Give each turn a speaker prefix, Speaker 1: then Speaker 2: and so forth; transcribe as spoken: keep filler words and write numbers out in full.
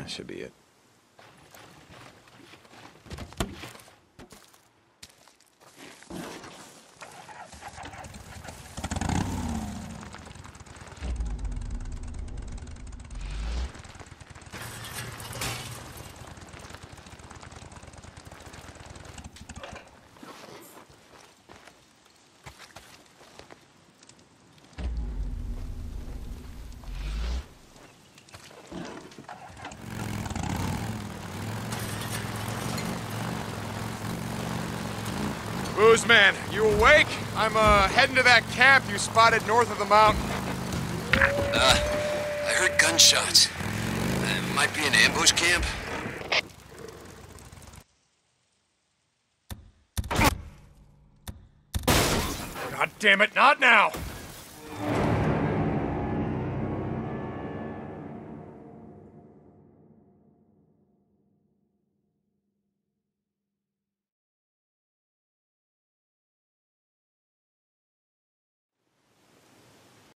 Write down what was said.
Speaker 1: That should be it. Boozman, you awake? I'm uh, heading to that camp you spotted north of the mountain.
Speaker 2: Uh, I heard gunshots. Uh, might be an ambush camp.
Speaker 1: God damn it, not now!